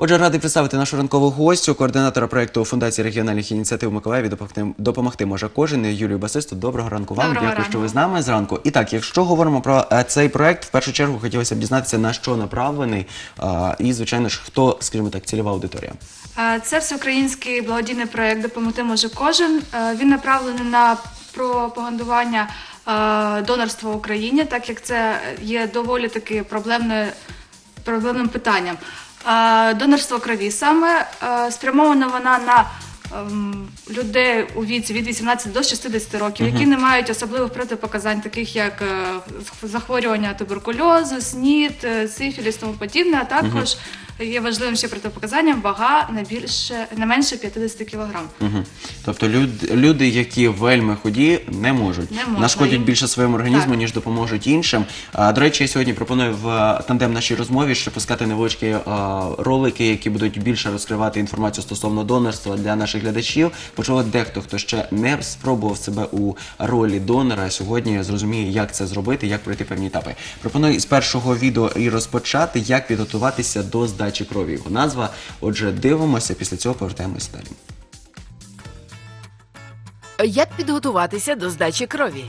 Отже, радий представити нашу ранкову гостю, координатора проєкту Фундації регіональних ініціатив Миколаєві «Допомогти може кожен» Юлію Басисту. Доброго ранку вам. Дякую, що ви з нами зранку. І так, якщо говоримо про цей проєкт, в першу чергу хотілося б дізнатися, на що направлений і, звичайно ж, хто, скажімо так, цільова аудиторія. Це всеукраїнський благодійний проєкт «Допомогти може кожен». Він направлений на пропагандування донорства в Україні, так як це є доволі таки проблемним питанням. Донорство крові саме спрямована вона на людей у віці від 18 до 60 років, які не мають особливих протипоказань, таких як захворювання туберкульозу, СНІД, сифіліс, тому подібне, а також є важливим ще протипоказанням вага не менше 50 кг. Тобто люди, які вельми худі, не можуть. Нашкодять більше своєму організму, ніж допоможуть іншим. До речі, я сьогодні пропоную в тандем нашій розмові ще пускати невеличкі ролики, які будуть більше розкривати інформацію стосовно донорства для наших глядачів. Почули дехто, хто ще не спробував себе у ролі донора, сьогодні зрозуміє, як це зробити, як пройти певні етапи. Пропоную з першого відео і розпочати, як підготуватися до здачі крові. Його назва. Отже, дивимося, після цього повертаємось далі. Як підготуватися до здачі крові?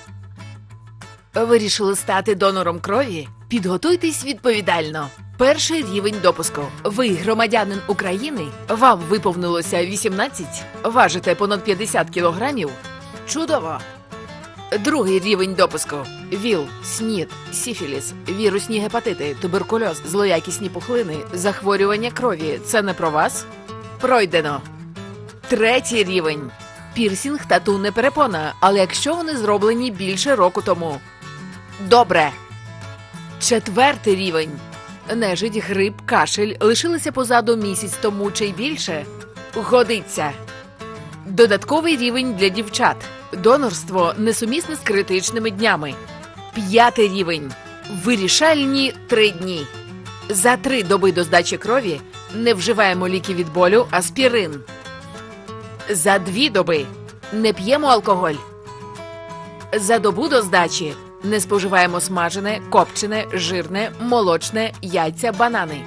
Вирішили стати донором крові? Підготуйтесь відповідально. Перший рівень допуску. Ви громадянин України? Вам виповнилося 18? Важите понад 50 кілограмів? Чудово! Другий рівень допуску. ВІЛ, СНІД, сифіліс, вірусні гепатити, туберкульоз, злоякісні пухлини, захворювання крові – це не про вас? Пройдено. Третій рівень. Пірсінг, тату не перепона, але якщо вони зроблені більше року тому. Добре. Четвертий рівень. Нежить, грип, кашель лишилися позаду місяць тому чи й більше? Годиться. Додатковий рівень для дівчат. Донорство несумісне з критичними днями. П'ятий рівень. Вирішальні 3 дні. За 3 доби до здачі крові не вживаємо ліки від болю, аспірин. За 2 доби не п'ємо алкоголь. За добу до здачі не споживаємо смажене, копчене, жирне, молочне, яйця, банани.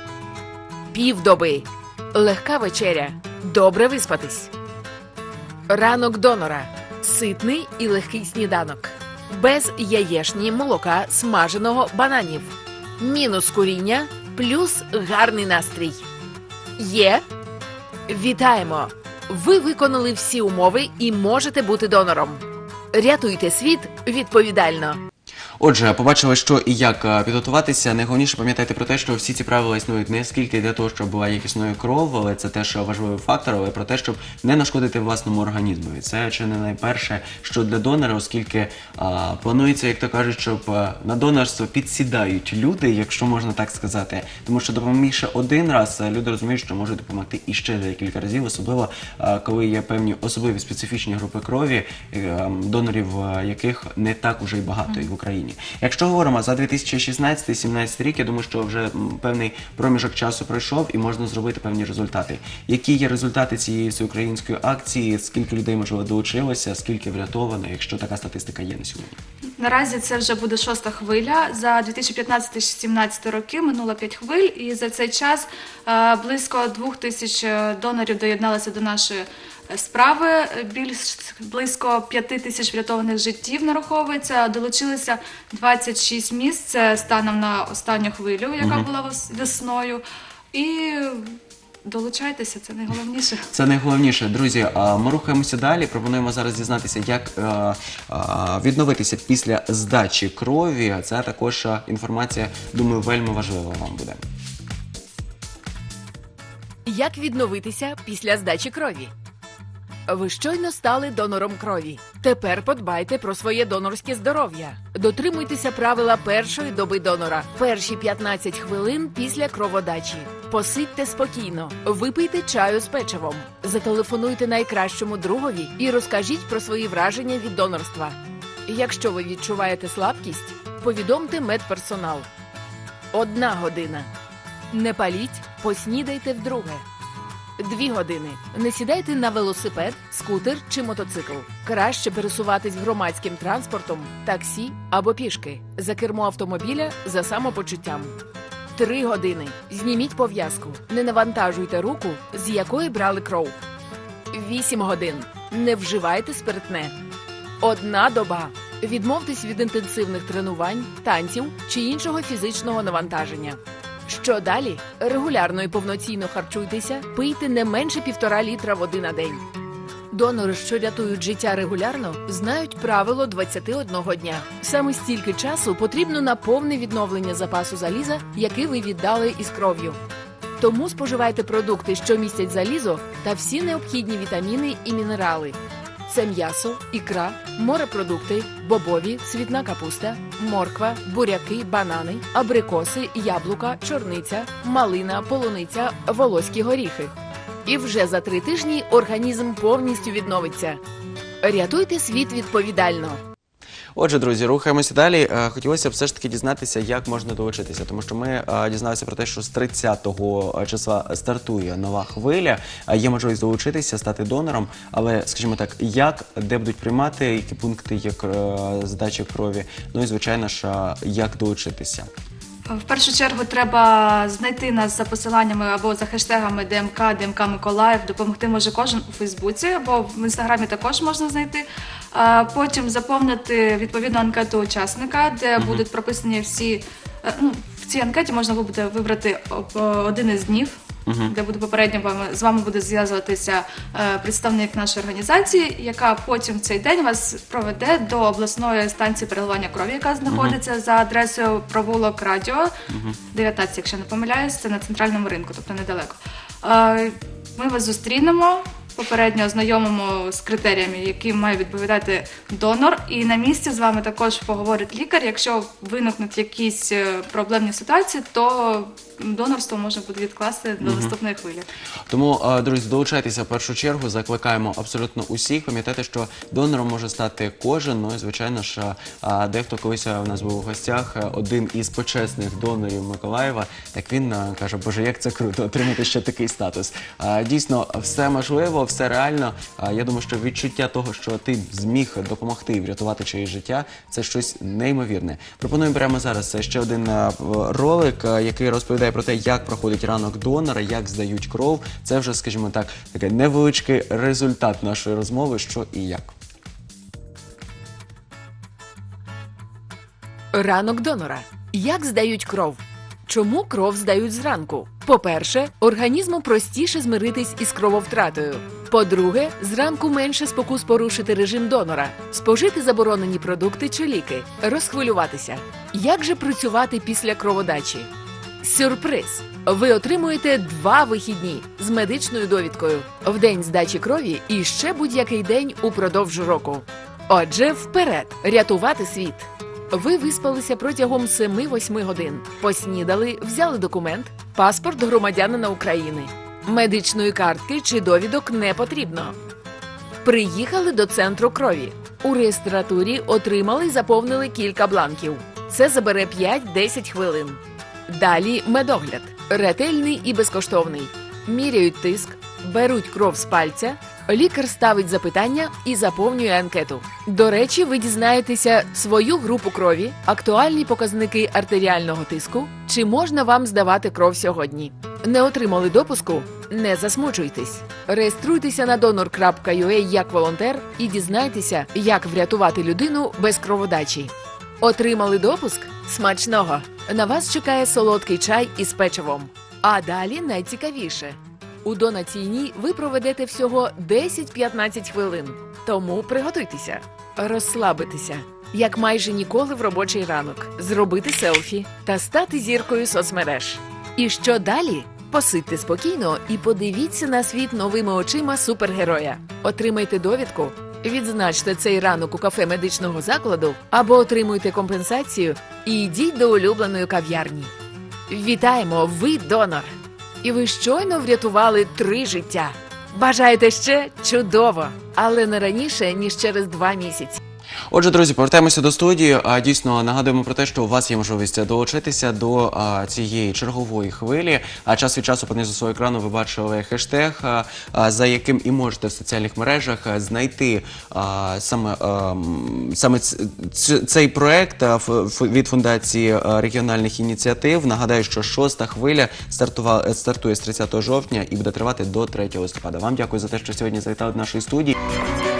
Півдоби. Легка вечеря. Добре виспатись. Ранок донора. Ситний і легкий сніданок. Без яєчні, молока, смаженого, бананів. Мінус куріння, плюс гарний настрій. Є? Вітаємо! Ви виконали всі умови і можете бути донором. Рятуйте світ відповідально. Отже, побачили, що і як підготуватися. Найголовніше пам'ятайте про те, що всі ці правила існують не скільки для того, щоб була якісною кров, але це теж важливий фактор, але про те, щоб не нашкодити власному організму. І це чи не найперше, що для донора, оскільки планується, як то кажуть, щоб на донорство підсідають люди, якщо можна так сказати. Тому що допомігши один раз, люди розуміють, що можуть допомогти і ще декілька разів, особливо коли є певні особливі специфічні групи крові, донорів яких не так уже й багато і в Україні. Якщо говоримо за 2016-2017 рік, я думаю, що вже певний проміжок часу пройшов і можна зробити певні результати. Які є результати цієї всеукраїнської акції, скільки людей, можливо, долучилося, скільки врятовано, якщо така статистика є на сьогодні? Наразі це вже буде 6-та хвиля. За 2015-2017 роки минуло 5 хвиль, і за цей час близько 2000 донорів доєдналися до нашої справи, близько 5000 врятованих життів нараховується, долучилися 26 місць, це станом на останню хвилю, яка була весною, і долучайтеся, це найголовніше. Це найголовніше. Друзі, ми рухаємося далі, пропонуємо зараз дізнатися, як відновитися після здачі крові. Це також інформація, думаю, вельми важлива вам буде. Як відновитися після здачі крові? Ви щойно стали донором крові. Тепер подбайте про своє донорське здоров'я. Дотримуйтеся правила першої доби донора. Перші 15 хвилин після кроводачі. Посидьте спокійно. Випийте чаю з печивом. Зателефонуйте найкращому другові і розкажіть про свої враження від донорства. Якщо ви відчуваєте слабкість, повідомте медперсонал. 1 година. Не паліть, поснідайте вдруге. 2 години. Не сідайте на велосипед, скутер чи мотоцикл. Краще пересуватись громадським транспортом, таксі або пішки. За кермо автомобіля за самопочуттям. 3 години. Зніміть пов'язку. Не навантажуйте руку, з якої брали кров. 8 годин. Не вживайте спиртне. 1 доба. Відмовтесь від інтенсивних тренувань, танців чи іншого фізичного навантаження. Що далі? Регулярно і повноцінно харчуйтеся, пийте не менше 1,5 літра води на день. Донори, що рятують життя регулярно, знають правило 21 дня. Саме стільки часу потрібно на повне відновлення запасу заліза, який ви віддали із кров'ю. Тому споживайте продукти, що містять залізо та всі необхідні вітаміни і мінерали. Це м'ясо, ікра, морепродукти, бобові, цвітна капуста, морква, буряки, банани, абрикоси, яблука, чорниця, малина, полуниця, волоські горіхи. І вже за 3 тижні організм повністю відновиться. Рятуйте світ відповідально. Отже, друзі, рухаємося далі. Хотілося б все ж таки дізнатися, як можна долучитися, тому що ми дізналися про те, що з 30-го числа стартує нова хвиля, є можливість долучитися, стати донором, але, скажімо так, як, де будуть приймати, які пункти є здачі крові, ну і, звичайно ж, як долучитися. В першу чергу треба знайти нас за посиланнями або за хештегами ДМК Миколаїв, допомогти може кожен у Фейсбуці, або в Інстаграмі також можна знайти. Потім заповнити відповідну анкету учасника, де будуть прописані всі, в цій анкеті можна буде вибрати один із днів, де буде попередньо з вами буде зв'язуватися представник нашої організації, яка потім в цей день вас проведе до обласної станції переливання крові, яка знаходиться за адресою провулок Радіо, 19, якщо не помиляюсь, це на центральному ринку, тобто недалеко. Ми вас зустрінемо, попередньо ознайомимо з критеріями, яким має відповідати донор, і на місці з вами також поговорить лікар. Якщо виникнуть якісь проблемні ситуації, то донорство можна буде відкласти до наступної хвилі. Тому, друзі, долучайтеся в першу чергу, закликаємо абсолютно усіх. Пам'ятайте, що донором може стати кожен, ну і, звичайно ж, дехто колись у нас був у гостях, один із почесних донорів Миколаєва, так він каже, боже, як це круто, отримати ще такий статус. Дійсно, все можливо, все реально. Я думаю, що відчуття того, що ти зміг допомогти і врятувати чиєсь життя, це щось неймовірне. Пропонуємо прямо зараз ще один ролик, який розповідає про те, як проходить ранок донора, як здають кров. Це вже, скажімо так, такий невеличкий результат нашої розмови, що і як. Ранок донора. Як здають кров? Чому кров здають зранку? По-перше, організму простіше змиритись із крововтратою. По-друге, зранку менше спокус порушити режим донора, спожити заборонені продукти чи ліки, розхвилюватися. Як же працювати після кроводачі? Сюрприз! Ви отримуєте 2 вихідні з медичною довідкою в день здачі крові і ще будь-який день упродовж року. Отже, вперед! Рятувати світ! Ви виспалися протягом 7-8 годин, поснідали, взяли документ, паспорт громадянина України. Медичної картки чи довідок не потрібно. Приїхали до центру крові. У реєстратурі отримали і заповнили кілька бланків. Це забере 5-10 хвилин. Далі медогляд. Ретельний і безкоштовний. Міряють тиск, беруть кров з пальця, лікар ставить запитання і заповнює анкету. До речі, ви дізнаєтеся свою групу крові, актуальні показники артеріального тиску, чи можна вам здавати кров сьогодні. Не отримали допуску? Не засмучуйтесь. Реєструйтеся на donor.ua як волонтер і дізнайтеся, як врятувати людину без кроводачі. Отримали допуск? Смачного! На вас чекає солодкий чай із печивом. А далі найцікавіше. У донаційній ви проведете всього 10-15 хвилин. Тому приготуйтеся. Розслабитися. Як майже ніколи в робочий ранок. Зробити селфі та стати зіркою соцмереж. І що далі? Посидьте спокійно і подивіться на світ новими очима супергероя. Отримайте довідку, відзначте цей ранок у кафе медичного закладу або отримуйте компенсацію і йдіть до улюбленої кав'ярні. Вітаємо, ви донор! І ви щойно врятували 3 життя. Бажаєте ще? Чудово! Але не раніше, ніж через 2 місяці. Отже, друзі, повертаємося до студії. Дійсно, нагадуємо про те, що у вас є можливість долучитися до цієї чергової хвилі. Час від часу понизу свого екрану ви бачили хештег, за яким і можете в соціальних мережах знайти саме цей проект від Фундації регіональних ініціатив. Нагадаю, що 6-та хвиля стартує з 30 жовтня і буде тривати до 3 листопада. Вам дякую за те, що сьогодні завітали до нашої студії.